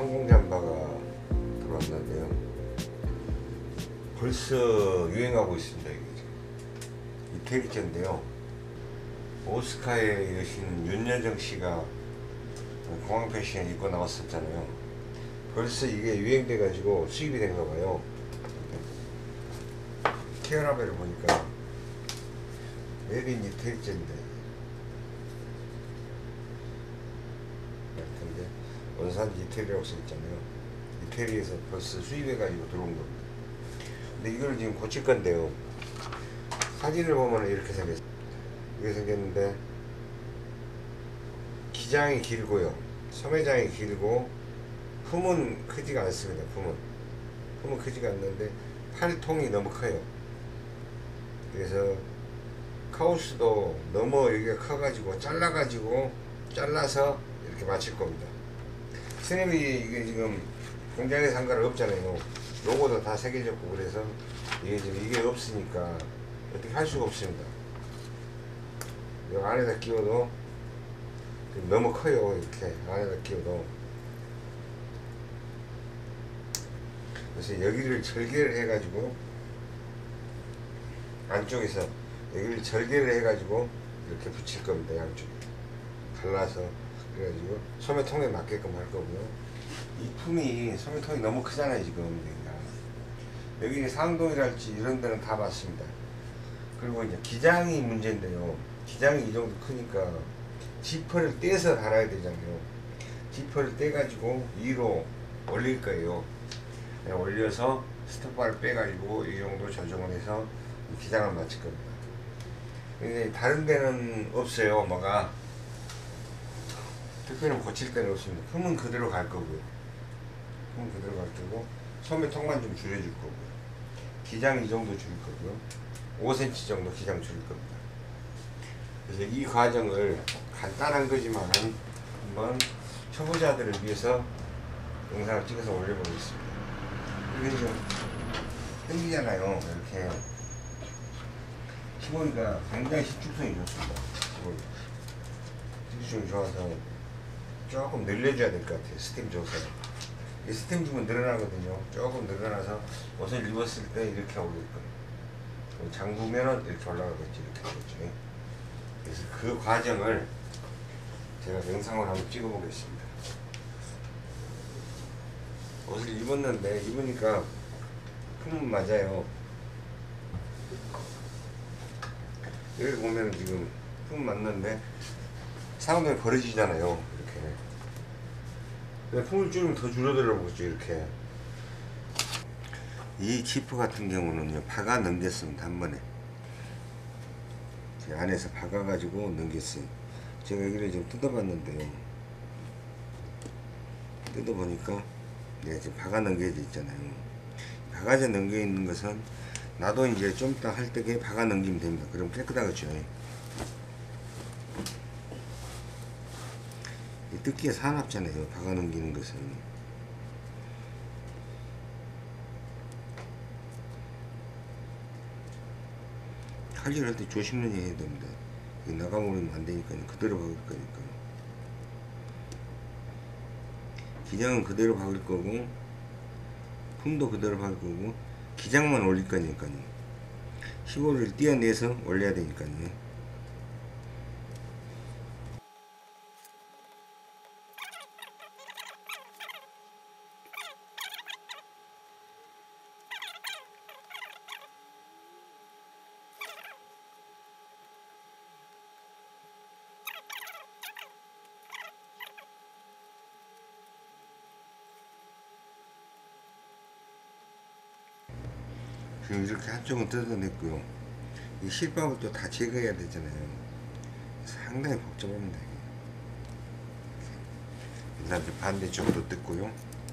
항공 잠바가 들어왔는데요. 벌써 유행하고 있습니다. 이게 지금 이태리제인데요. 오스카의 여신 윤여정 씨가 공항 패션에 입고 나왔었잖아요. 벌써 이게 유행돼 가지고 수입이 된가 봐요. 케어라벨을 보니까 메이드 인 이태리제인데, 근데 원산지 이태리라고 써있잖아요. 이태리에서 벌써 수입해가지고 들어온 겁니다. 근데 이걸 지금 고칠 건데요. 사진을 보면 이렇게 생겼어요. 이렇게 생겼는데 기장이 길고요, 소매장이 길고, 품은 크지가 않습니다. 품은 크지가 않는데 팔통이 너무 커요. 그래서 카우스도 너무 여기가 커가지고 잘라서 이렇게 맞출 겁니다. 스냅이 이게 지금 공장에서 한 거는 없잖아요. 로고도 다 새겨졌고, 그래서 이게 지금 이게 없으니까 어떻게 할 수가 없습니다. 여기 안에다 끼워도 너무 커요. 이렇게 안에다 끼워도. 그래서 여기를 절개를 해가지고, 안쪽에서 여기를 절개를 해가지고 이렇게 붙일 겁니다. 양쪽에 갈라서. 그래가지고 소매통에 맞게끔 할 거고요. 이 품이 소매통이 너무 크잖아요. 지금 여기 상동이랄지 이런 데는 다 맞습니다. 그리고 이제 기장이 문제인데요. 기장이 이 정도 크니까 지퍼를 떼서 달아야 되잖아요. 지퍼를 떼가지고 위로 올릴 거예요. 올려서 스톱바를 빼가지고 이 정도 조정을 해서 기장을 맞출 겁니다. 근데 다른 데는 없어요. 뭐가 특별히 고칠 데는 없습니다. 품은 그대로 갈 거고요. 품은 그대로 갈 거고, 소매통만 좀 줄여줄 거고요. 기장 이 정도 줄일 거고요. 5cm 정도 기장 줄일 겁니다. 그래서 이 과정을 간단한 거지만 한번 초보자들을 위해서 영상을 찍어서 올려보겠습니다. 이게 좀 당기잖아요. 이렇게 시보니까 굉장히 식축성이 좋습니다. 식축성이 좋아서 조금 늘려줘야 될 것 같아요. 스팀 줘서. 이 스팀 주면 늘어나거든요. 조금 늘어나서 옷을 입었을 때 이렇게 올릴 거예요. 잠그면은 이렇게 올라가겠지. 이렇게 되겠죠. 그래서 그 과정을 제가 영상을 한번 찍어 보겠습니다. 옷을 입었는데, 입으니까 품은 맞아요. 여기 보면은 지금 품 맞는데 상당히 벌어지잖아요. 이렇게. 근데 품을 줄이면 더 줄어들어 보겠죠. 이렇게. 이 지퍼 같은 경우는요, 박아 넘겼습니다. 한 번에. 제 안에서 박아가지고 넘겼어요. 제가 여기를 좀 뜯어봤는데요. 뜯어보니까 지금 박아 넘겨져 있잖아요. 박아져 넘겨 있는 것은 나도 이제 좀 이따 할 때 박아 넘기면 됩니다. 그럼 깨끗하겠죠. 이 뜯기가 사납잖아요. 박아 넘기는 것은. 칼질할 때 조심히 해야 됩니다. 나가버리면 안 되니까요. 그대로 박을 거니까. 기장은 그대로 박을 거고, 품도 그대로 박을 거고, 기장만 올릴 거니까요. 시보를 띄어내서 올려야 되니까요. 지금 이렇게 한쪽은 뜯어냈고요. 이 실밥을 또 다 제거해야 되잖아요. 상당히 복잡합니다. 일단 반대쪽도 뜯고요.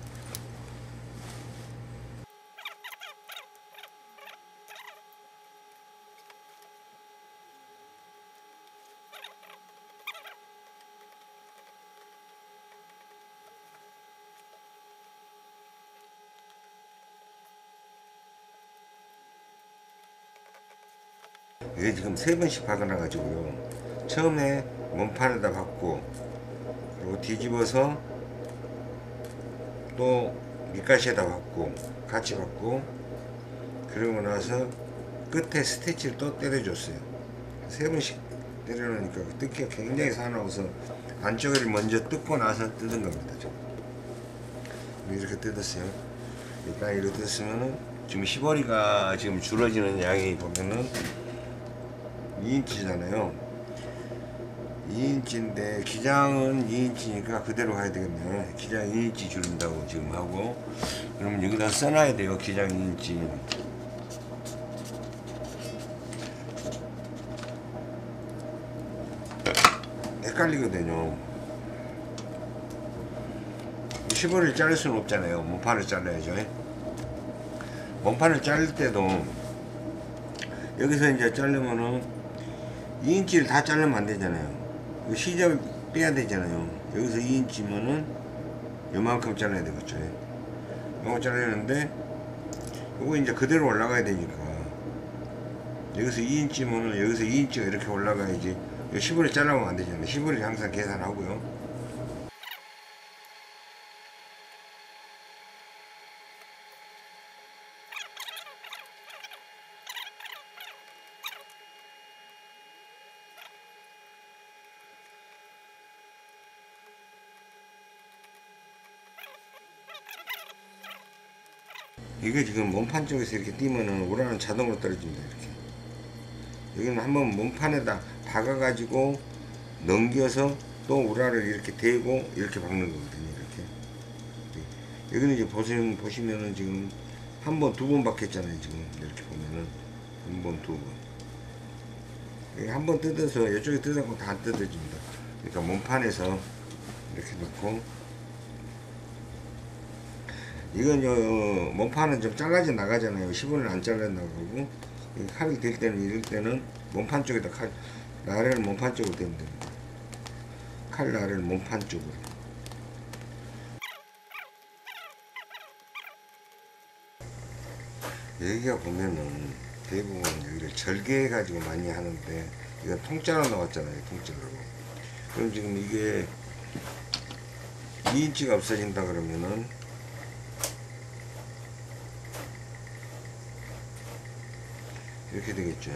이게 지금 3번씩 박아놔 가지고요. 처음에 몸판에다 박고, 그리고 뒤집어서 또 밑가시에다 받고 같이 받고, 그러고 나서 끝에 스티치를 또 때려줬어요. 3번씩 때려놓으니까 뜯기가 굉장히 사나워서 안쪽을 먼저 뜯고 나서 뜯은 겁니다. 이렇게 뜯었어요. 일단 이렇게 뜯었으면은 지금 시보리가 지금 줄어지는 양이 보면은 2인치잖아요. 2인치인데 기장은 2인치니까 그대로 가야 되겠네. 기장 2인치 줄인다고 지금 하고, 그러면 여기다 써놔야 돼요. 기장 2인치. 헷갈리거든요. 시보리를 자를 수는 없잖아요. 몸판을 잘라야죠. 몸판을 자를 때도 여기서 이제 자르면은 2인치를 다 자르면 안 되잖아요. 시접을 빼야 되잖아요. 여기서 2인치면은 요만큼 잘라야 되겠죠. 요만큼 잘라야 되는데 요거 이제 그대로 올라가야 되니까 여기서 2인치면은 여기서 2인치가 이렇게 올라가야지. 시보리 잘라면 안 되잖아요. 시보리 항상 계산하고요. 이게 지금 몸판 쪽에서 이렇게 띄면은 우라는 자동으로 떨어집니다. 이렇게. 여기는 한번 몸판에다 박아가지고 넘겨서 또 우라를 이렇게 대고 이렇게 박는 거거든요. 이렇게. 여기는 이제 보시면은 지금 한 번, 두 번 박혔잖아요. 지금 이렇게 보면은 한 번, 두 번. 한 번 뜯어서 이쪽에 뜯어갖고 다 뜯어집니다. 그러니까 몸판에서 이렇게 놓고. 이건 몸판은 좀 잘라져 나가잖아요. 시본을 안 잘라 나가고, 칼이 될 때는 이럴 때는 몸판 쪽에다 나래를 몸판 쪽으로 대면 됩니다. 칼 나래를 몸판 쪽으로. 여기가 보면은 대부분 여기를 절개해 가지고 많이 하는데 이건 통짜로 나왔잖아요. 통짜로. 그럼 지금 이게 2인치가 없어진다 그러면은 이렇게 되겠죠.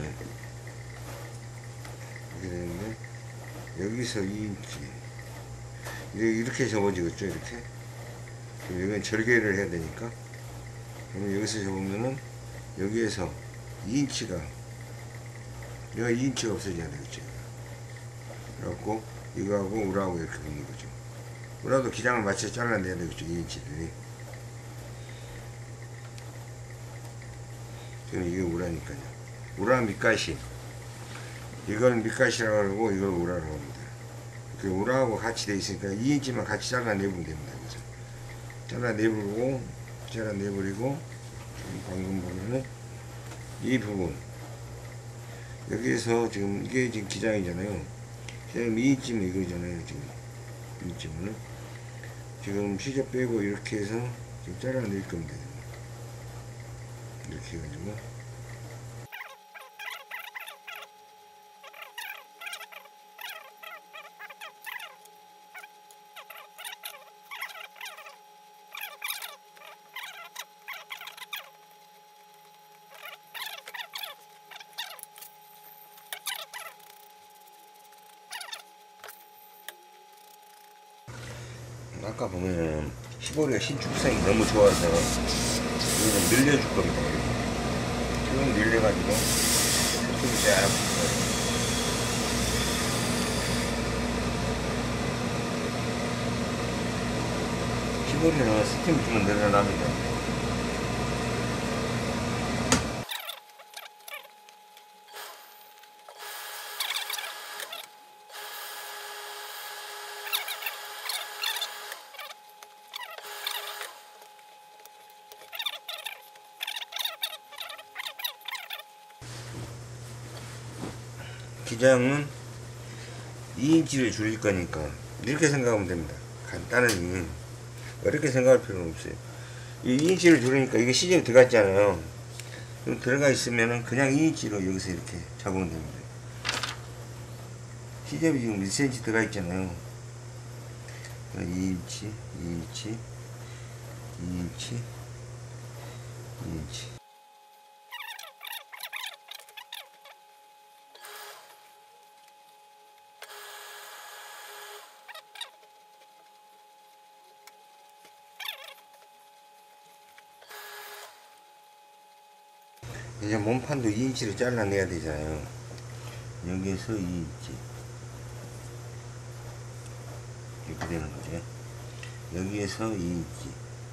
이렇게 되는데 여기서 2인치 이렇게 접어지겠죠. 이렇게. 그럼 여기는 절개를 해야 되니까. 그러면 여기서 접으면은 여기에서 2인치가 여기가 2인치가 없어져야 되겠죠. 그래갖고 이거하고 우라하고 이렇게 붙는 거죠. 우라도 기장을 맞춰 잘라내야 되겠죠. 2인치들이. 지금 이게 우라니까요. 우라 밑가시. 이건 밑가시라고 하고 이걸 우라라고 합니다. 그 우라하고 같이 돼 있으니까 2인치만 같이 잘라내보면 됩니다. 그래서 잘라내버리고 방금 보면은 이 부분 여기에서 지금 이게 지금 기장이잖아요. 기장 2인치면 이거잖아요. 지금 2인치면은 지금 시접 빼고 이렇게 해서 지금 잘라낼 겁니다. 이렇게 해가지고. 아까 보면 시보리가 신축성이 너무 좋아서 이거 좀 늘려줄 겁니다. 좀 늘려가지고 좀 쫙 시보리는 스팀 주면 늘어납니다. 기장은 2인치를 줄일 거니까 이렇게 생각하면 됩니다. 간단하니 어렵게 생각할 필요는 없어요. 이 2인치를 줄이니까 이게 시접이 들어갔잖아요. 그럼 들어가 있으면은 그냥 2인치로 여기서 이렇게 잡으면 됩니다. 시접이 지금 1cm 들어가 있잖아요. 2인치, 2인치, 2인치, 2인치. 이제 몸판도 2인치로 잘라내야 되잖아요. 여기에서 2인치 이렇게 되는 거죠. 여기에서 2인치,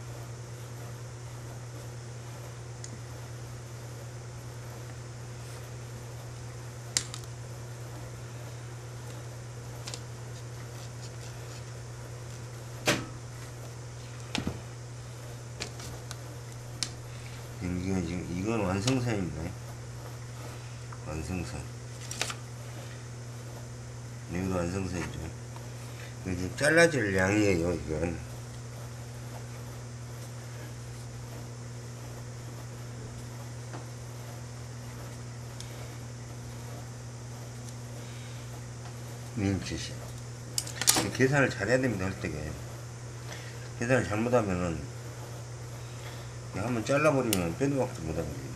여기가 지금 이건 완성선입니다. 완성선. 여기도 완성선이죠. 이게 잘라질 양이에요. 이건 미인치시. 계산을 잘해야 됩니다. 할 때게 계산을 잘못하면은 한번 잘라버리면 빼도 박도 못합니다.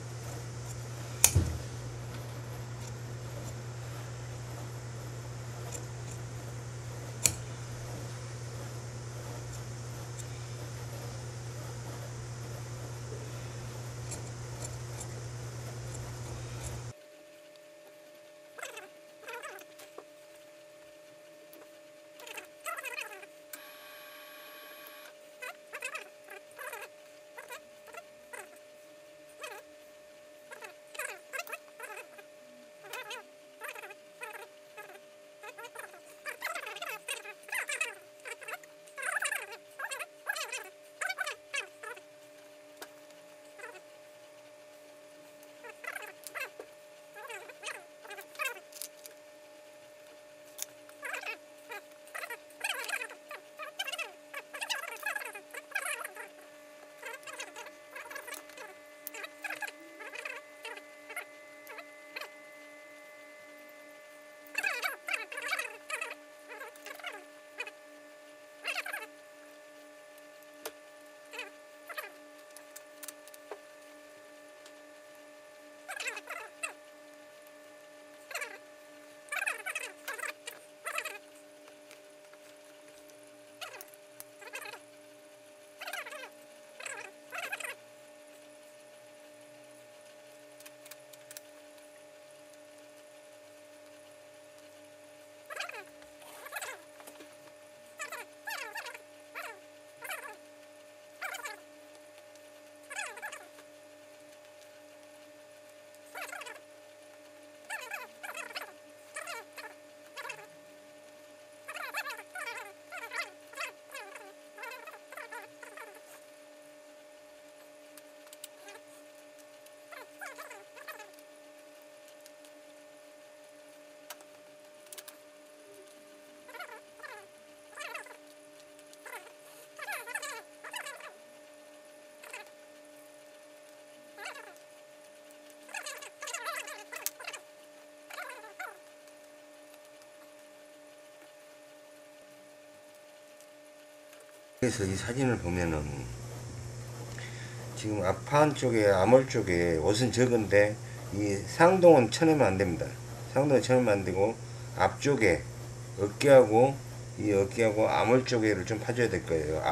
그래서 이 사진을 보면은 지금 앞판 쪽에 암홀 쪽에 옷은 적은데 이 상동은 쳐내면 안 됩니다. 상동은 쳐내면 안 되고 앞쪽에 어깨하고 이 어깨하고 암홀 쪽에를 좀 파줘야 될 거예요.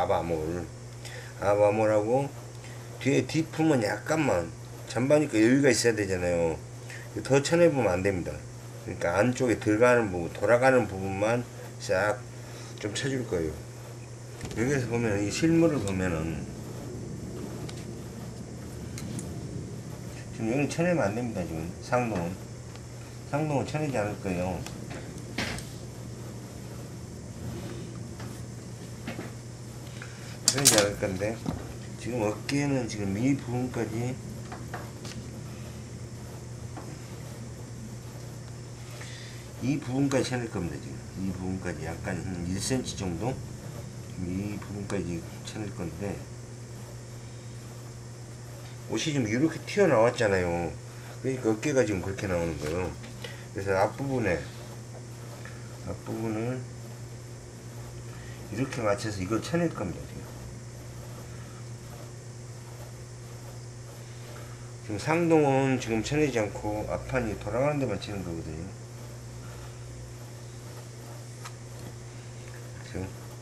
앞암홀하고 뒤에 뒷품은 약간만, 잔바니까 여유가 있어야 되잖아요. 더 쳐내보면 안 됩니다. 그러니까 안쪽에 들어가는 부분, 돌아가는 부분만 싹 좀 쳐줄 거예요. 여기에서 보면 이 실물을 보면은 지금 여기 쳐내면 안 됩니다. 지금 상동은 쳐내지 않을 거예요. 쳐내지 않을 건데 지금 어깨는 지금 이 부분까지 쳐낼 겁니다. 지금 이 부분까지 약간 한 1cm 정도 이 부분까지 쳐낼 건데 옷이 좀 이렇게 튀어나왔잖아요. 그러니까 어깨가 지금 그렇게 나오는 거예요. 그래서 앞부분을 이렇게 맞춰서 이걸 쳐낼 겁니다. 지금 지금 상동은 지금 쳐내지 않고 앞판이 돌아가는 데만 치는 거거든요. 지금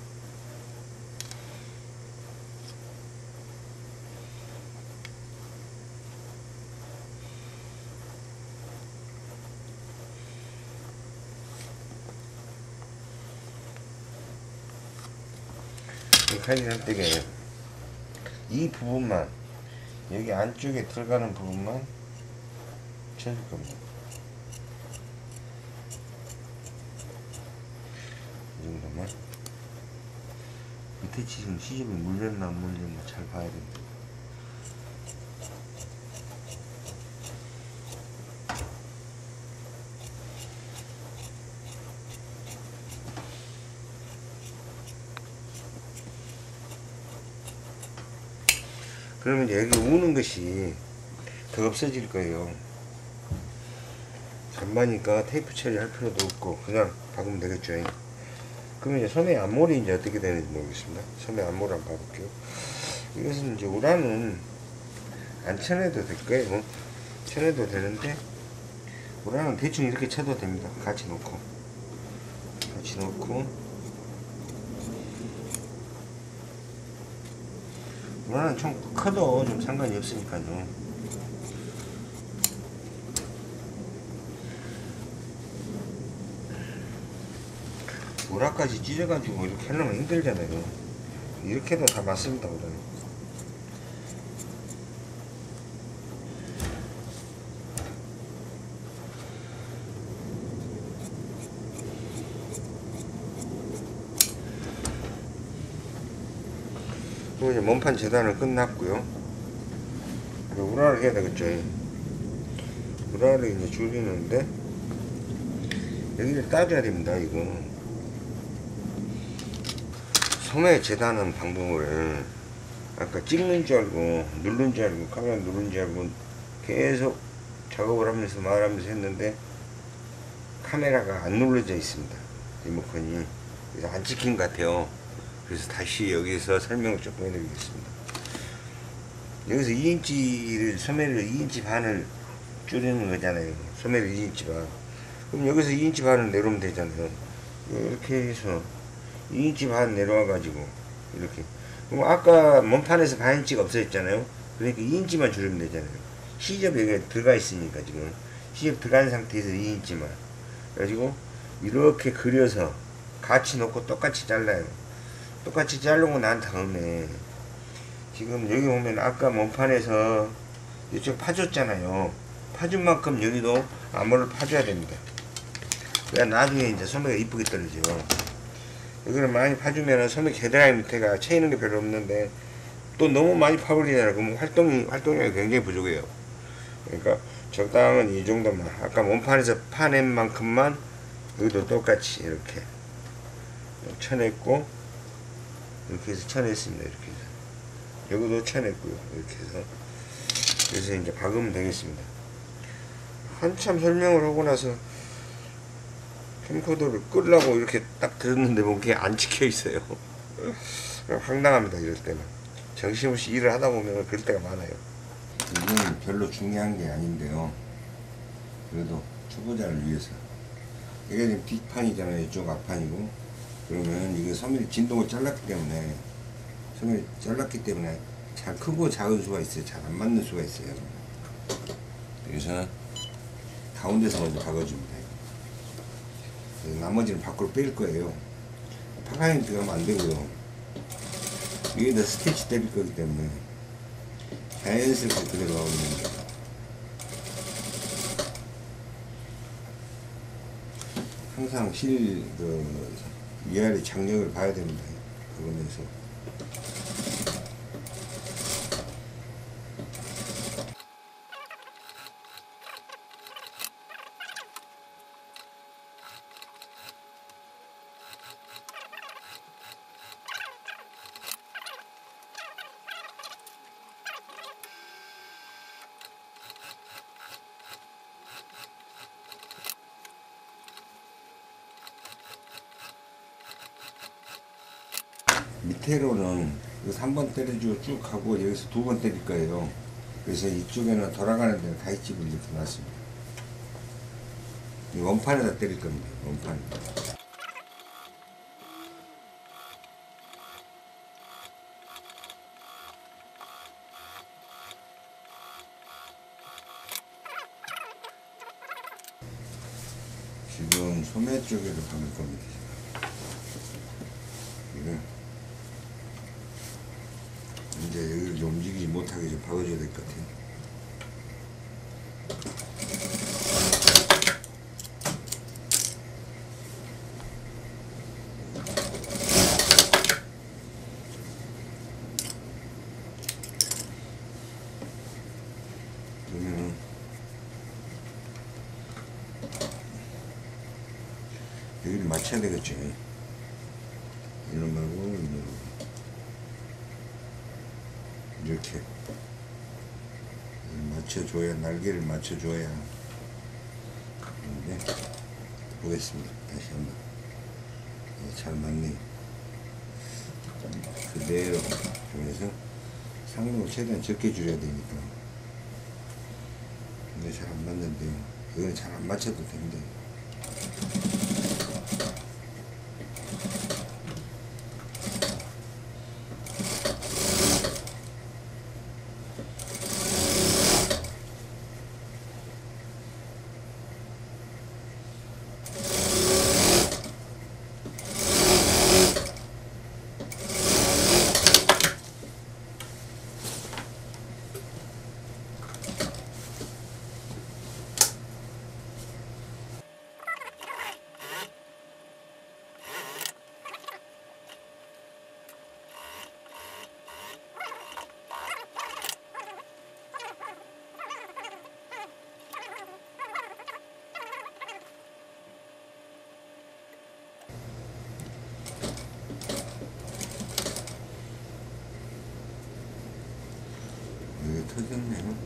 이 칼질 할 때에 이 부분만, 여기 안쪽에 들어가는 부분만 쳐줄 겁니다. 이 정도만. 밑에 지금 시접이 물렸나 안 물렸나 잘 봐야 됩니다. 그러면 이제 여기 우는 것이 더 없어질 거예요. 잔바니까 테이프 처리할 필요도 없고 그냥 박으면 되겠죠. 그러면 이제 소매 앞몰이 이제 어떻게 되는지 모르겠습니다. 소매 앞몰 한번 봐볼게요. 이것은 이제 우라는 안 쳐내도 될 거예요. 쳐내도 되는데 우라는 대충 이렇게 쳐도 됩니다. 같이 놓고 우라는 좀 커도 좀 상관이 없으니까요. 우라까지 찢어가지고 이렇게 하려면 힘들잖아요. 이렇게 해도 다 맞습니다. 우라는. 그리고 이제 몸판 재단은 끝났고요. 우라를 해야 되겠죠. 우라를 이제 줄이는데 여기를 따줘야 됩니다. 이거 소매 재단하는 방법을 아까 찍는 줄 알고 누른 줄 알고 카메라 누른 줄 알고 계속 작업을 하면서 말하면서 했는데 카메라가 안 눌러져 있습니다. 리모컨이. 그래서 안 찍힌 것 같아요. 그래서 다시 여기서 설명을 조금 해드리겠습니다. 여기서 2인치를 소매를 2인치 반을 줄이는 거잖아요. 소매를 2인치 반. 그럼 여기서 2인치 반을 내려오면 되잖아요. 이렇게 해서 2인치 반 내려와 가지고 이렇게. 그럼 아까 몸판에서 반인치가 없어졌잖아요. 그러니까 2인치만 줄이면 되잖아요. 시접 여기에 들어가 있으니까 지금 시접 들어간 상태에서 2인치만 그래가지고 이렇게 그려서 같이 놓고 똑같이 잘라요. 똑같이 자르고 난 다음에 지금 여기 보면 아까 몸판에서 이쪽 파줬잖아요. 파준 만큼 여기도 암호를 파줘야 됩니다. 그래야 나중에 이제 소매가 이쁘게 떨어져요. 여기를 많이 파주면 소매 겨드랑이 밑에가 채이는 게 별로 없는데 또 너무 많이 파버리잖아요. 그러면 활동량이 굉장히 부족해요. 그러니까 적당한 이 정도만 아까 몸판에서 파낸 만큼만 여기도 똑같이 이렇게 쳐냈고 이렇게 해서 쳐냈습니다. 이렇게 해서 여기도 쳐냈고요. 이렇게 해서 그래서 이제 박으면 되겠습니다. 한참 설명을 하고 나서 캠코더를 끄려고 이렇게 딱 들었는데 그게 안 찍혀 있어요. 황당합니다. 이럴 때는 정신없이 일을 하다 보면 그럴 때가 많아요. 이건 별로 중요한 게 아닌데요. 그래도 초보자를 위해서 이게 지금 뒷판이잖아요. 이쪽 앞판이고 그러면 이게 소매를 진동을 잘랐기 때문에 잘 크고 작은 수가 있어요. 잘 안 맞는 수가 있어요. 그래서 가운데서 먼저 박아줍니다. 나머지는 밖으로 뺄 거예요. 파가잉 들어가면 안 되고요. 위에다 스티치 때릴 거기 때문에 자연스럽게 그대로 나오는 겁니다. 항상 위아래 장력을 봐야 됩니다. 그러면서 밑으로는 여기서 한 번 때려주고 쭉 가고 여기서 두 번 때릴 거예요. 그래서 이쪽에는 돌아가는 데는 가위집을 이렇게 놨습니다. 이 원판에다 때릴 겁니다. 원판. 지금 소매 쪽으로 박을 겁니다. 이거 이제 여기를 좀 움직이지 못하게 좀 박아줘야 될 것 같아요. 그러면은 여기를 맞춰야 되겠죠. 이놈하고 이렇게 맞춰줘야, 날개를 맞춰줘야. 네, 보겠습니다. 다시 한번. 잘 맞네요. 그대로 그래서 상동을 최대한 적게 줄여야 되니까. 근데 잘 안 맞는데요. 이건 잘 안 맞춰도 됩니다. 이게 터졌네요.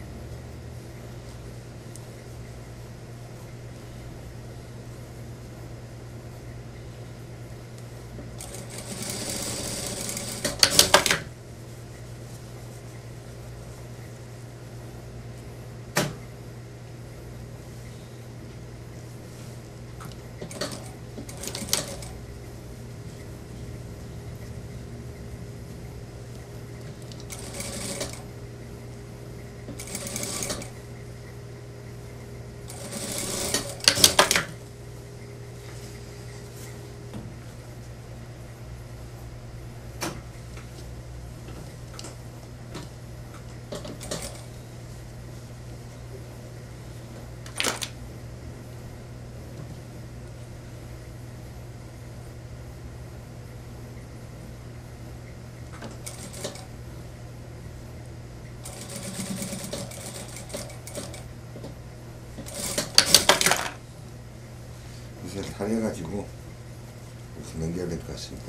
이제 다 해가지고 이렇게 넘겨야 될 것 같습니다.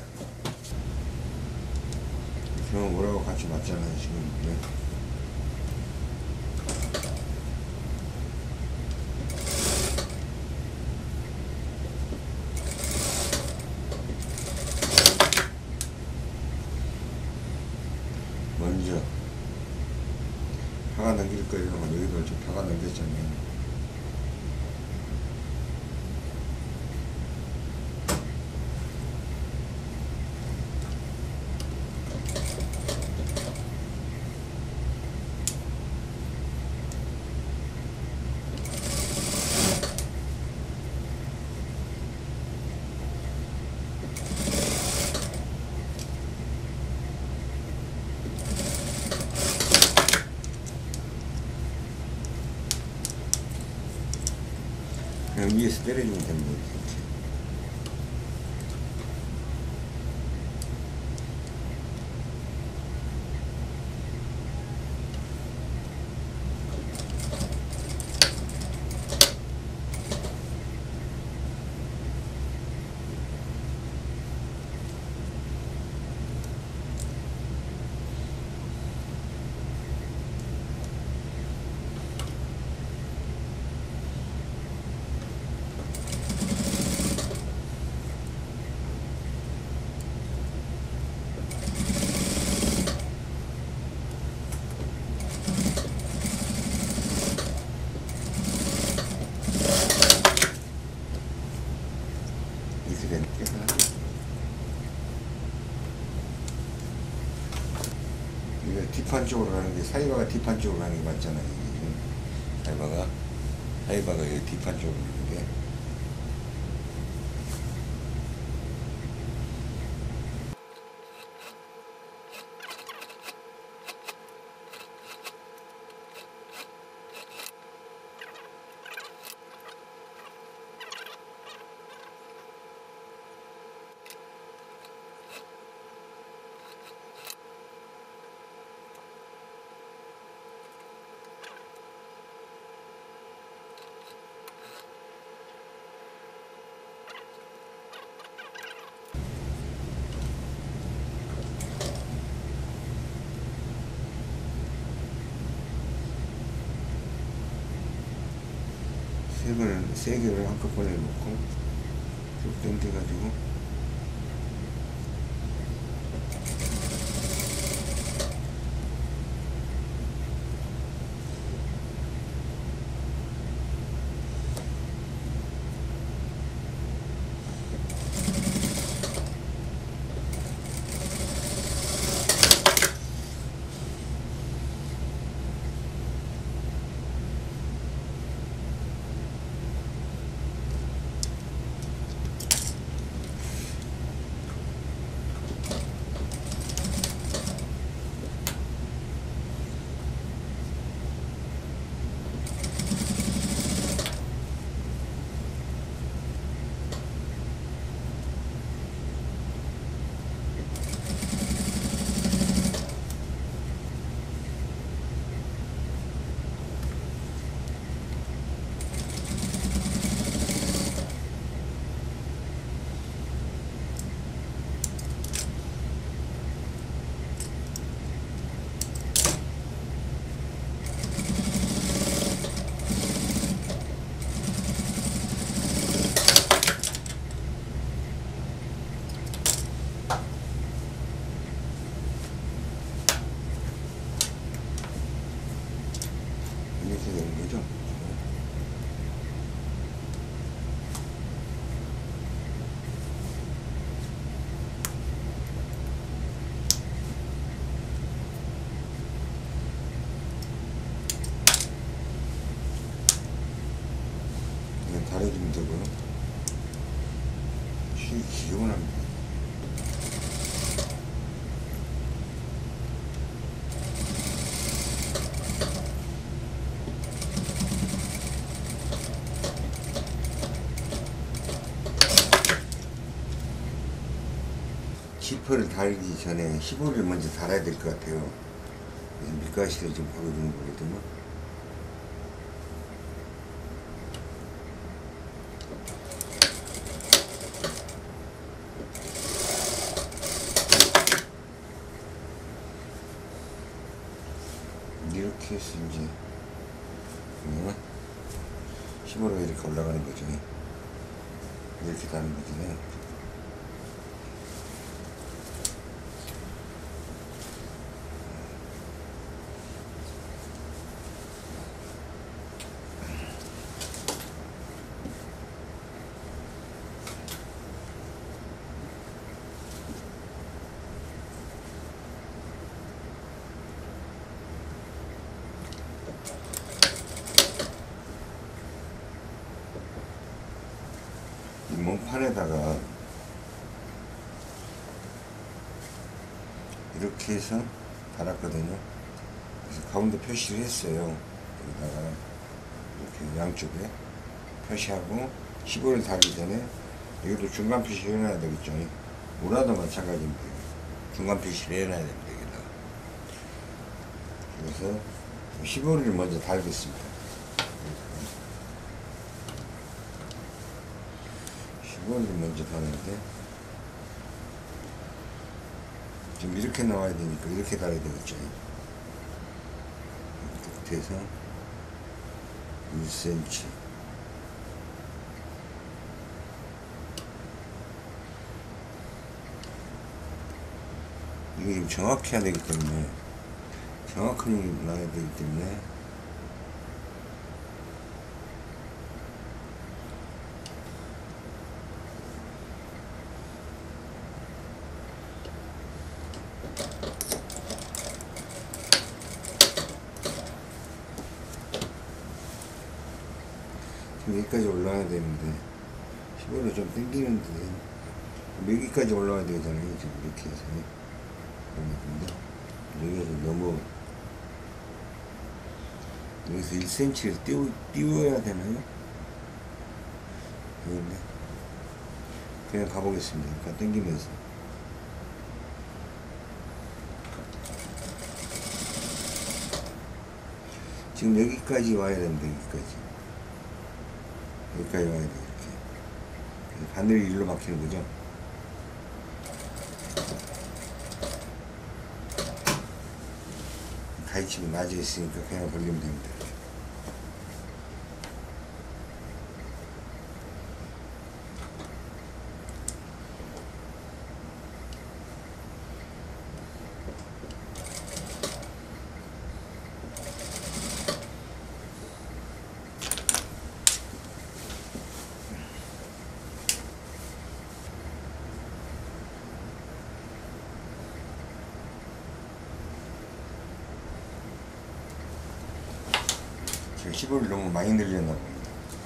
그럼 뭐라고 같이 맞잖아요 지금. 네. 먼저 파가 넘길 거예요. 여기도 좀 파가 넘겼잖아요. 그냥 위에서 때려주면 됩니다. 이렇게. 뒷판 쪽으로 가는 게, 사이바가 뒷판 쪽으로 가는 게 맞잖아요. 사이바가 여기 뒷판 쪽으로 가는 게. 세 개를 한꺼번에 놓고 쭉 당겨가지고 이렇게 되는 거죠. 그냥 달아주면 되고요. 기억은 합니다. 지퍼를 달기 전에 15를 먼저 달아야 될 것 같아요. 밑가시를 좀 박아주는 거거든요. 이렇게 해서 이제 15로 이렇게 올라가는 거죠. 이렇게 다는 거잖아요. 이 몸판에다가 이렇게 해서 달았거든요. 그래서 가운데 표시를 했어요. 여기다가 이렇게 양쪽에 표시하고 15를 달기 전에 여기도 중간 표시를 해놔야 되겠죠. 모라도 마찬가지입니다. 중간 표시를 해놔야 됩니다. 여기다가. 그래서 15를 먼저 달겠습니다. 15를 먼저 다는데 지금 이렇게 나와야 되니까 이렇게 달아야 되겠죠. 끝에서 1cm 이게 좀 정확히 해야 되기 때문에 정확하게 나와야 되기 때문에 여기까지 올라와야 되는데 15로 좀 당기는데 여기까지 올라와야 되잖아요. 지금 이렇게 해서 근데 여기가 좀 너무 여기서 1cm를 띄워야 되나요? 여기인데 그냥 가보겠습니다. 그러니까 당기면서 지금 여기까지 와야 됩니다. 여기까지 와야 돼. 이렇게 바늘이 일로 막히는 거죠. 가위치면 낮아 있으니까 그냥 벌리면 됩니다. 제가 15를 너무 많이 늘렸나 봅니다.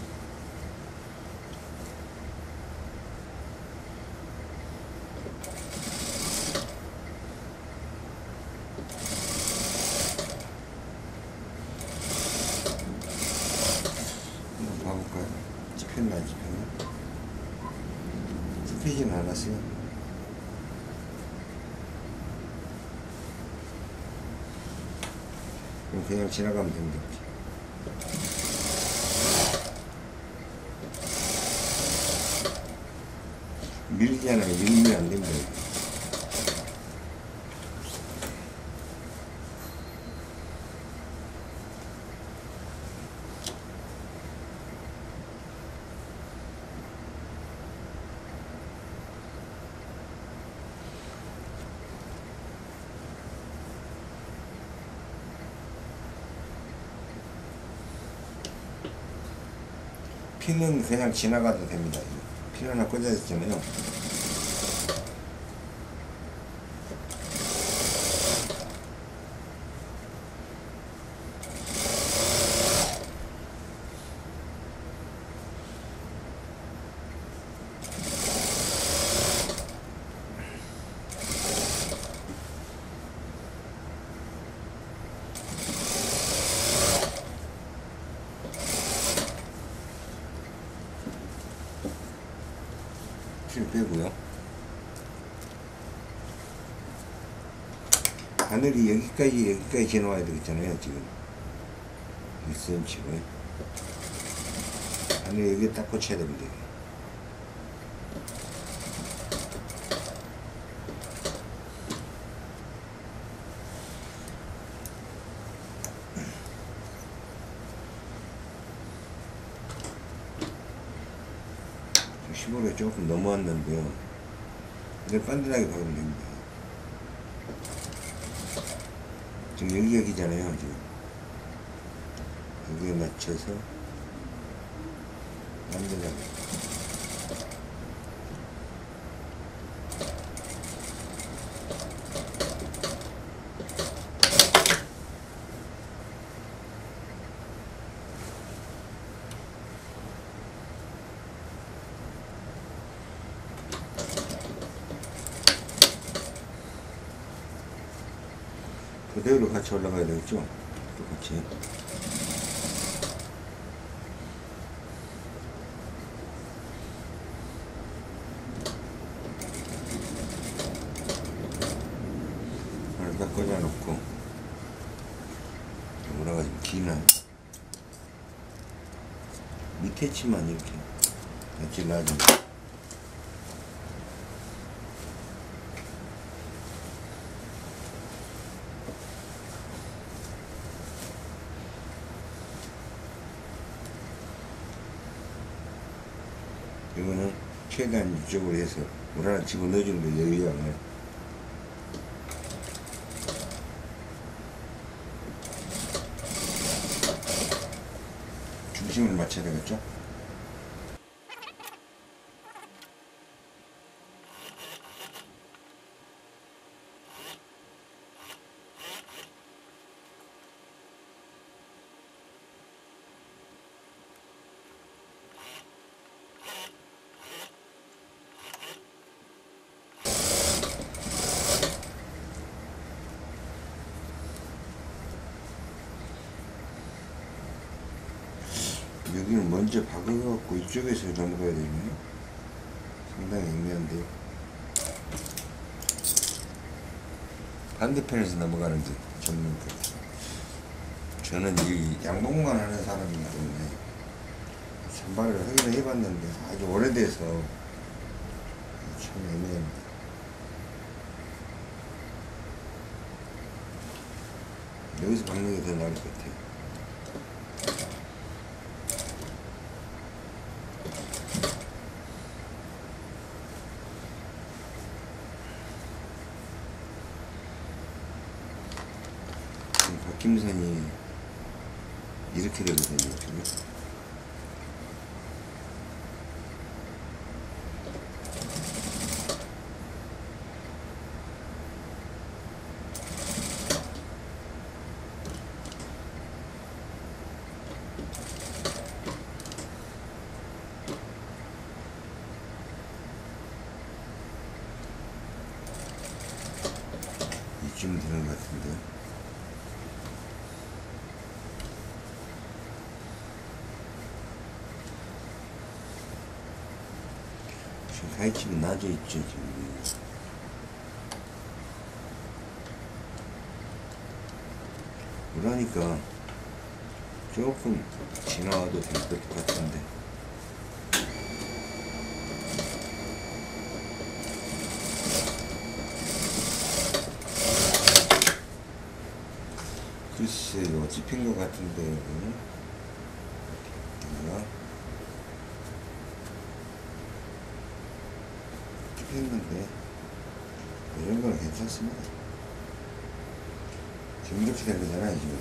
한번 봐볼까요? 찝혔나 안 찝혔나? 찝히지는 않았어요. 그럼 그냥 지나가면 됩니다. 밀잖아요. 밀면 안 됩니다. 핀은 그냥 지나가도 됩니다. 핀 하나 꽂아 있잖아요. 핀 빼고요. 바늘이 여기까지 지나와야 되겠잖아요. 지금 1cm를 바늘 여기 딱 꽂혀야 됩니다. 좀 15가 조금 넘어왔는데요. 이걸 반듯하게 박으면 됩니다. 지금 여기잖아요. 지금 여기에 맞춰서 반듯하게. 그대로 같이 올라가야 되겠죠? 똑같이. 하나 딱 꽂아놓고 뭐라가 좀 기나 밑에 치만 이렇게 같이 놔줍니다. 이거는 최대한 이쪽으로 해서 물 하나 집어넣어주는 거예요. 여유양을. 중심을 맞춰야 되겠죠? 먼저 박아갖고 이쪽에서 넘어가야 되네. 상당히 애매한데 반대편에서 넘어가는지 저는 이 양봉만 하는 사람이기 때문에 선발을 하기는 해봤는데 아주 오래돼서 참 애매합니다. 여기서 박는 게 더 나을 것 같아요. 박김선이 이렇게 되거든요. 지금. 이쯤 되는 것 같은데. 지금 가위집이 낮아 있죠, 지금. 그러니까 조금 지나와도 될 것 같은데. 글쎄요, 찝힌 것 같은데, 여기. 찝혔는데, 이 정도는 괜찮습니다. 지금 이렇게 된 거잖아요, 지금.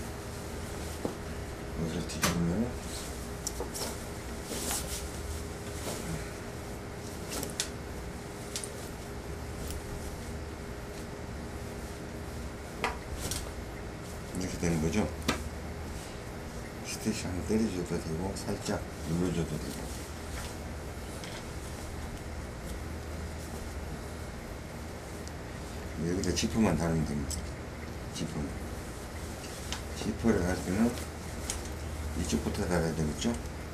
이것을 뒤집으면, 이렇게 되는 거죠. 스테이시 한번 때려줘도 되고 살짝 눌러줘도 되고. 여기다 지퍼만 달면 됩니다. 지퍼를 할 때는 이쪽부터 달아야 되겠죠.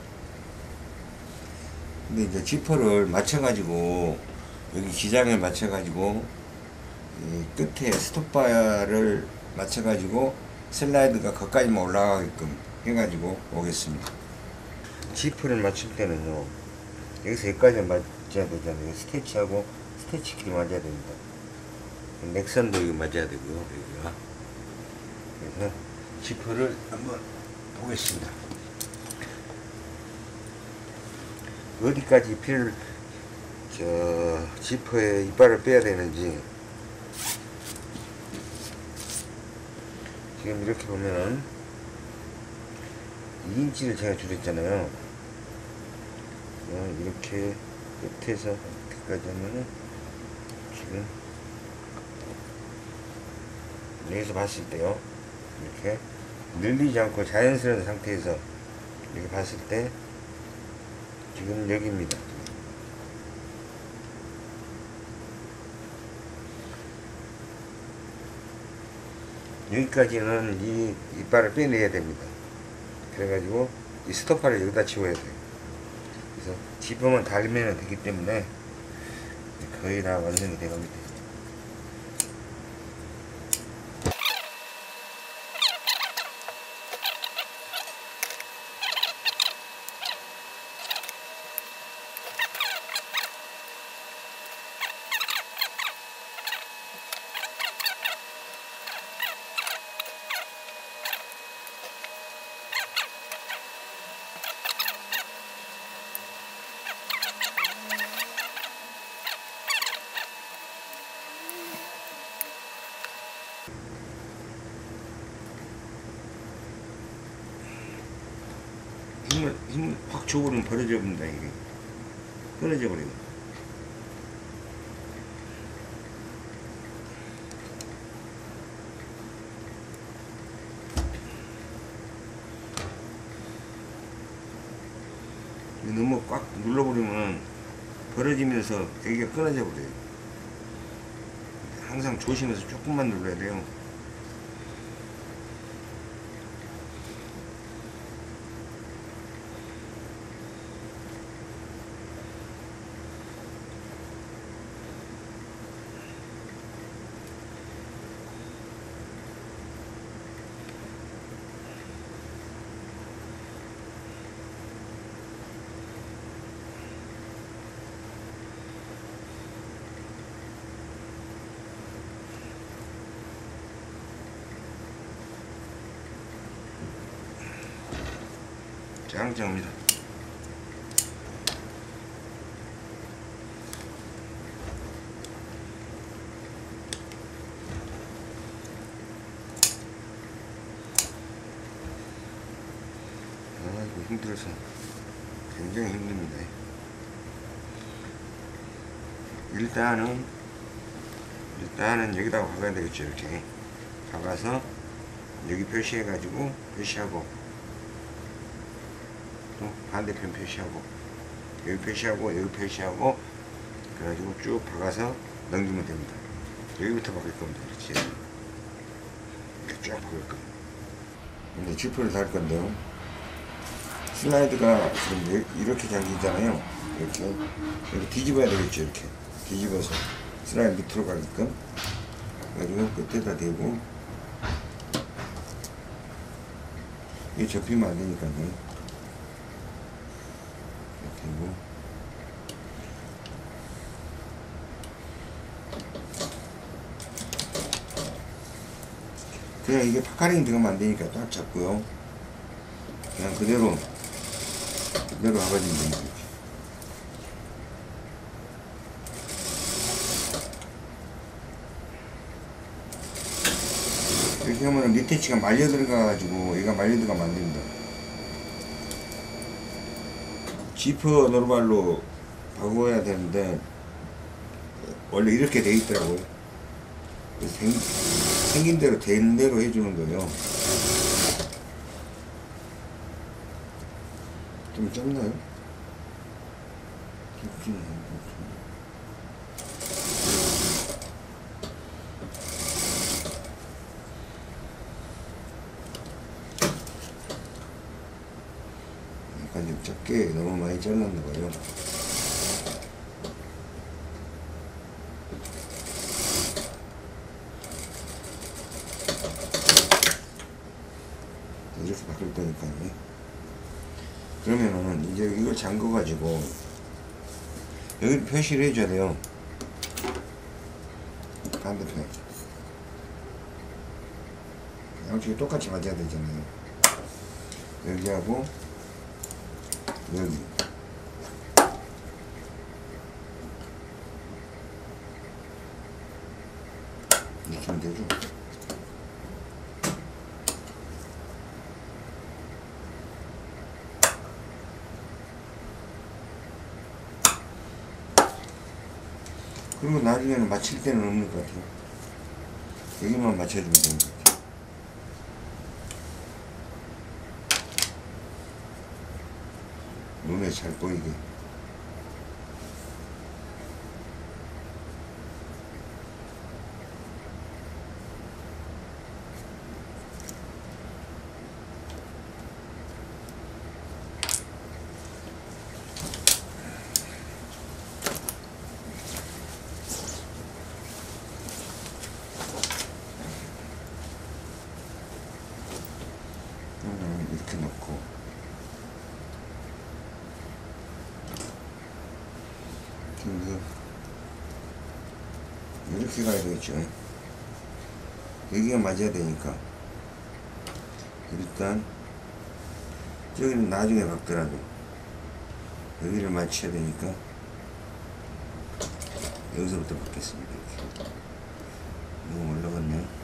근데 이제 지퍼를 맞춰가지고 여기 기장을 맞춰가지고 이 끝에 스톱바를 맞춰가지고 슬라이드가 거기까지만 올라가게끔 해가지고 오겠습니다. 지퍼를 맞출 때는요, 여기서 여기까지 맞춰야 되잖아요. 스티치하고 스티치끼리 맞아야 됩니다. 넥선도 여기 맞아야 되고요, 여기가. 그래서 지퍼를 한번 보겠습니다. 어디까지 지퍼에 이빨을 빼야 되는지. 지금 이렇게 보면은 2인치를 제가 줄였잖아요. 이렇게 끝에서 이렇게까지 하면은 지금 여기서 봤을 때요, 이렇게 늘리지 않고 자연스러운 상태에서 이렇게 봤을 때 지금 여기입니다. 여기까지는 이 이빨을 빼내야 됩니다. 그래가지고 이 스토퍼를 여기다 치워야 돼요. 그래서 지퍼만 달면 되기 때문에 거의 다 완성이 되갑니다. 힘을 확 줘버리면 벌어져 버린다. 이게 끊어져 버리고. 너무 꽉 눌러버리면 벌어지면서 여기가 끊어져 버려요. 항상 조심해서 조금만 눌러야 돼요. 짱짱합니다. 아이고 힘들어서 굉장히 힘듭니다. 일단은 여기다가 박아야 되겠죠. 이렇게 박아서 여기 표시해 가지고 표시하고 또 반대편 표시하고 여기 표시하고 여기 표시하고 그래가지고 쭉 박아서 넘기면 됩니다. 여기부터 박을 겁니다. 이렇게 쭉 박을 겁니다. 이제 지퍼를 달 건데요. 슬라이드가 지금 이렇게 잠기잖아요. 이렇게 뒤집어야 되겠죠. 이렇게 뒤집어서 슬라이드 밑으로 가게끔 그래가지고 끝에다 대고 이게 접히면 안 되니까요. 이렇게 대고 그냥 이게 파카링 들어가면 안 되니까 딱 잡고요. 그냥 그대로 박아주면 됩니다. 이렇게 하면 밑에 치가 말려 들어가가지고 얘가 말려 들어가면 안 됩니다. 지퍼 노루발로 박아야 되는데 원래 이렇게 돼 있더라고요. 생긴 대로 된 대로 해주는 거예요. 좀 짧나요? 약간 좀 작게 너무 많이 잘랐나 봐요. 이렇게 바꿀 거니까요. 그러면은 이제 이걸 잠궈 가지고 여기 표시를 해줘야 돼요. 반대편 양쪽이 똑같이 맞아야 되잖아요. 여기하고 여기 이렇게 하면 되죠. 그리고 나중에는 맞출 때는 없는 것 같아요. 여기만 맞춰주면 되는 것 같아요. 눈에 잘 보이게. 이렇게 놓고 이렇게 가야 되겠죠. 여기가 맞아야 되니까 일단 저기는 나중에 박더라도 여기를 맞춰야 되니까 여기서부터 박겠습니다. 이렇게 너무 올라갔네요.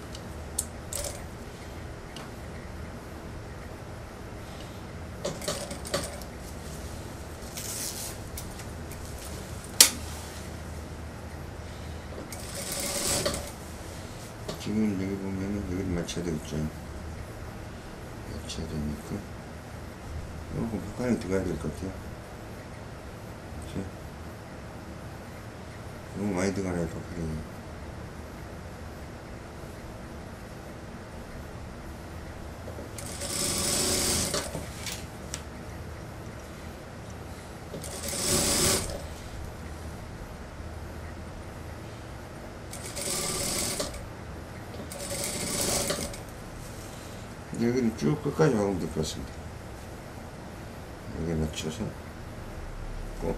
지금 여기 보면은 여기를 맞춰야 되겠죠. 맞춰야 되니까 조금 바깥에 들어가야 될 것 같아요. 그렇죠? 너무 많이 들어가네요, 바깥에. 여기는 쭉 끝까지 박으면 될 것 같습니다. 여기 맞춰서 꼭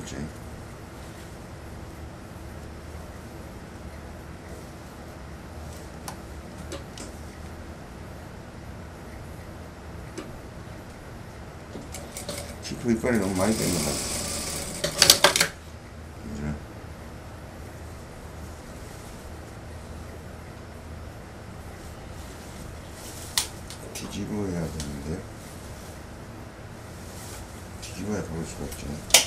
있죠. 지프 이빨이 너무 많이 뺀 것 같아. 뒤집어야 되는데 뒤집어야 볼 수가 없죠.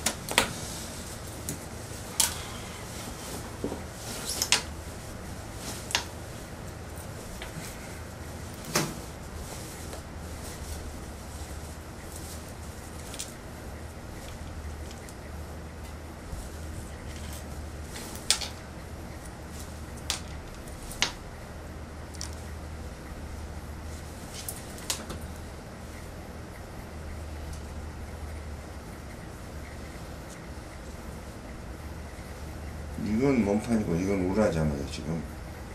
이건 몸판이고 이건 우라잖아요 지금.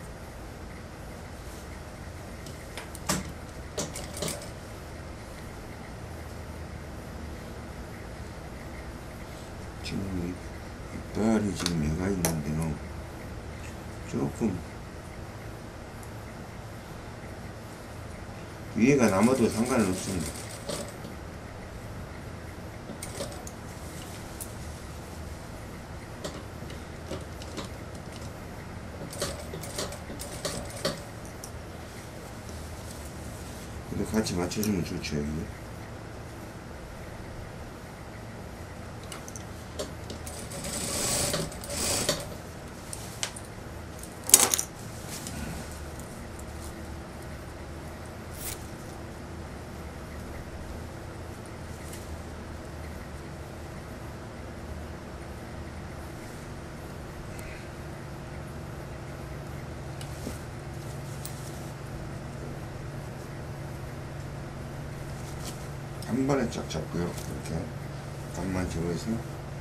지금 이빨이 지금 얘가 있는데요 조금 위에가 남아도 상관은 없습니다. 같이 맞춰주면 좋죠. 여기. 한 번에 쫙 잡고요. 이렇게 반만 집어서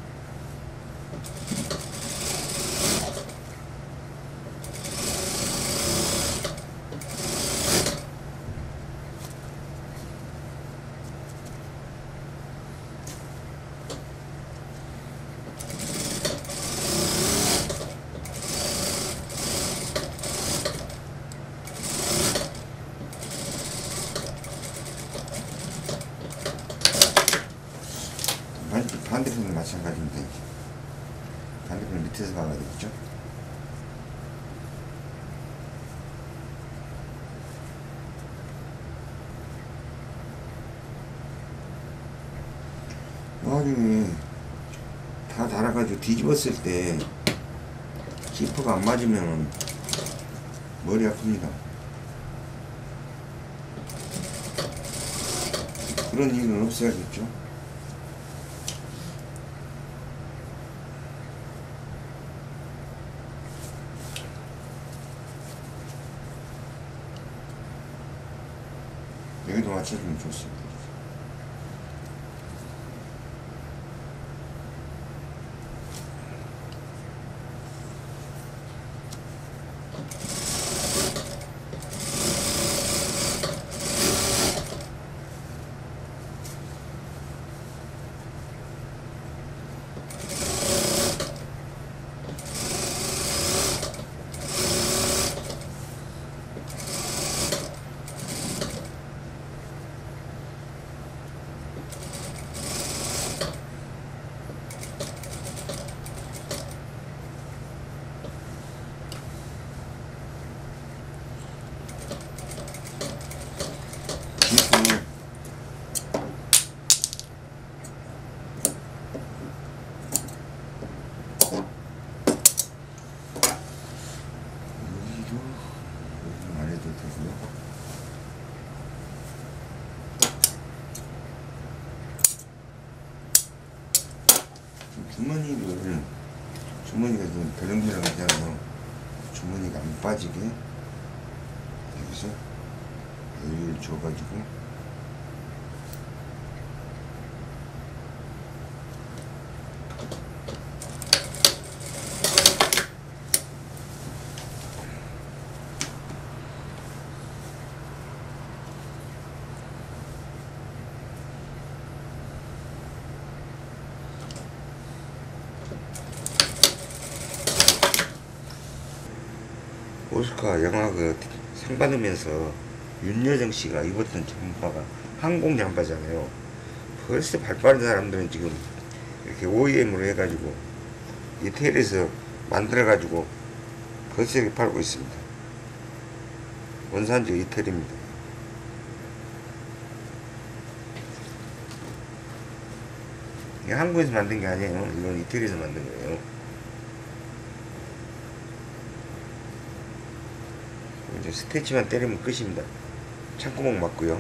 반대편은 마찬가지인데 반대편 밑에서 박아야 되겠죠? 나중에 다 달아가지고 뒤집었을 때 지퍼가 안 맞으면 머리 아픕니다. 그런 일은 없어야겠죠? 여기도 맞춰주면 좋습니다. 주머니가 좀 덜렁덜렁하잖아요. 주머니가 안 빠지게 여기서 여유를 줘가지고 오스카 영화 상 받으면서 윤여정 씨가 입었던 잠바가 항공 잠바잖아요. 벌써 발 빠른 사람들은 지금 이렇게 OEM으로 해가지고 이태리에서 만들어가지고 벌써 이렇게 팔고 있습니다. 원산지 이태리입니다. 이게 한국에서 만든 게 아니에요. 이건 이태리에서 만든 거예요. 이제 스티치만 때리면 끝입니다. 창구멍 맞고요.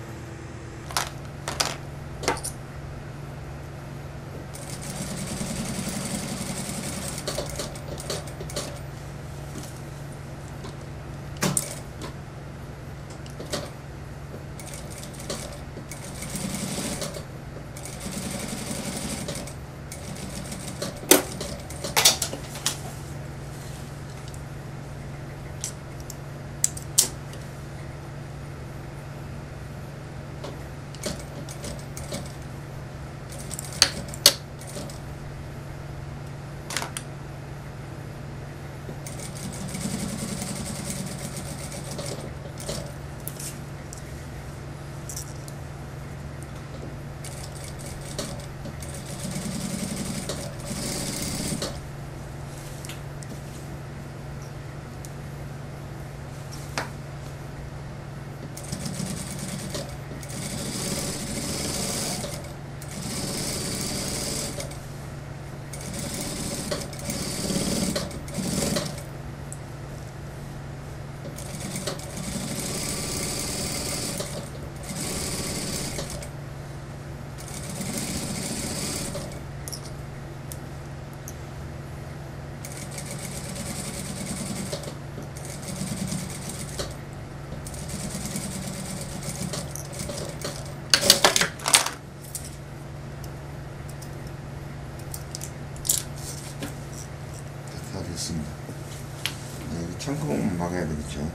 다 됐습니다. 이제 창구멍만 막아야 되겠죠.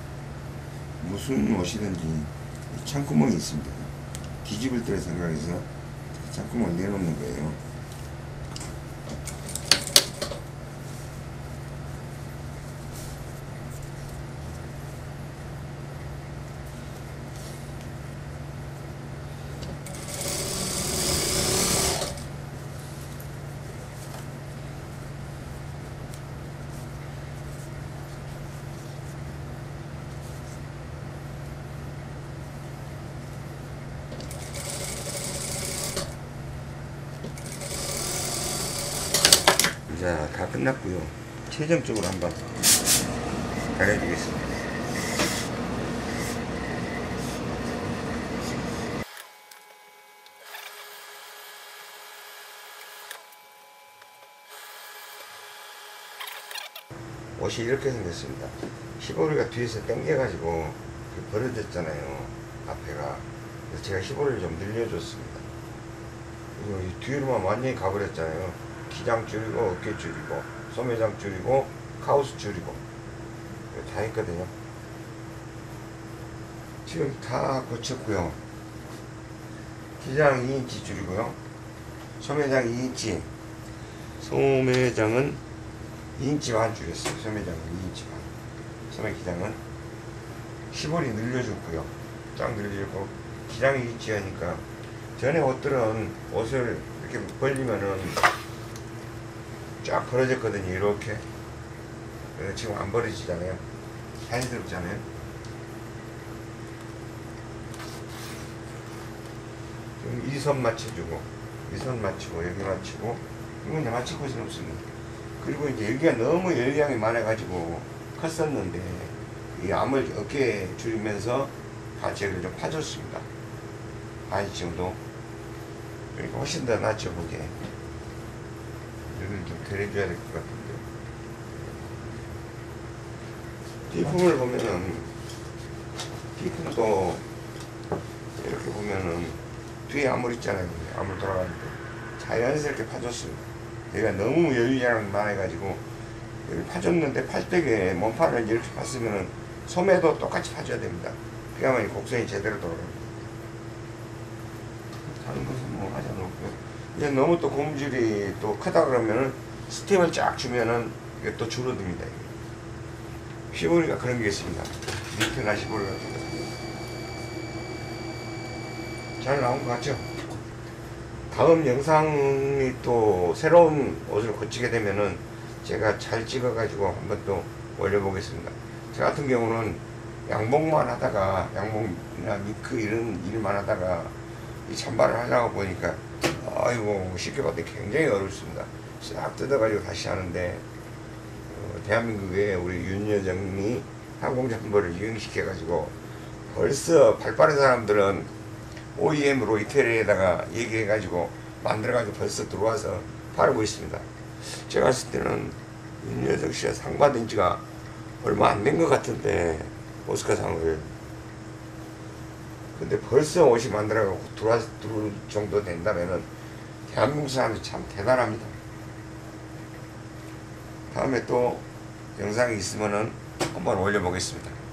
무슨 옷이든지 창구멍이 있습니다. 뒤집을 때 생각해서 창구멍을 내놓는 거예요. 자, 다 끝났고요. 최종적으로 한번 가려주겠습니다. 옷이 이렇게 생겼습니다. 힙오리가 뒤에서 당겨가지고 벌어졌잖아요. 앞에가. 그래서 제가 힙오리를 좀 늘려줬습니다. 그리고 뒤로만 완전히 가버렸잖아요. 기장 줄이고 어깨 줄이고 소매장 줄이고 카우스 줄이고 다 했거든요. 지금 다 고쳤고요. 기장 2인치 줄이고요. 소매장 2인치. 소매장은 2인치 반 줄였어요. 소매장은 2인치 반. 소매 기장은 15리 늘려줬고요. 쫙 늘려주고 기장이 2인치 하니까 전에 옷들은 옷을 이렇게 벌리면은 쫙 벌어졌거든요. 이렇게. 지금 안 벌어지잖아요. 자연스럽잖아요. 지금 이 선 맞춰주고 이 선 맞추고 여기 맞추고 이건 이제 맞출 것은 없습니다. 그리고 이제 여기가 너무 열량이 많아가지고 컸었는데 이 암을 어깨에 줄이면서 같이 여기를 좀 파줬습니다. 반 정도. 그러니까 훨씬 더 낫죠. 보기에 여기를 좀 데려줘야 될 것 같은데. 뒷품을 보면은 뒷품도 이렇게 보면은 뒤에 암홀 있잖아요. 암홀 돌아가는 거 자연스럽게 파줬습니다. 얘가 너무 여유자랑 많아가지고 여기 파줬는데 팔뚝에 몸판을 이렇게 팠으면은 소매도 똑같이 파줘야 됩니다. 그래야만 곡선이 제대로 돌아갑니다. 다른 것은 뭐 하지 않고 이제 너무 또 고무줄이 또 크다 그러면은 스팀을 쫙 주면은 이게 또 줄어듭니다. 이게. 쉬우니까 그런 게 있습니다. 밑에나 씹어가지고 잘 나온 것 같죠? 다음 영상이 또 새로운 옷을 고치게 되면은 제가 잘 찍어가지고 한번 또 올려보겠습니다. 저 같은 경우는 양복만 하다가 양복이나 미크 이런 일만 하다가 이 찬바를 하려고 보니까 아이고 쉽게 봤더니 굉장히 어렵습니다. 싹 뜯어가지고 다시 하는데 대한민국에 우리 윤 여정이 항공작품벌을 유행시켜가지고 벌써 발빠른 사람들은 OEM으로 이태리에다가 얘기해가지고 만들어가지고 벌써 들어와서 팔고 있습니다. 제가 봤을 때는 윤 여정 씨가 상 받은 지가 얼마 안 된 것 같은데 오스카상을 근데 벌써 옷이 만들어가고 들어올 정도 된다면은 대한민국 사람이 참 대단합니다. 다음에 또 영상이 있으면은 한번 올려보겠습니다.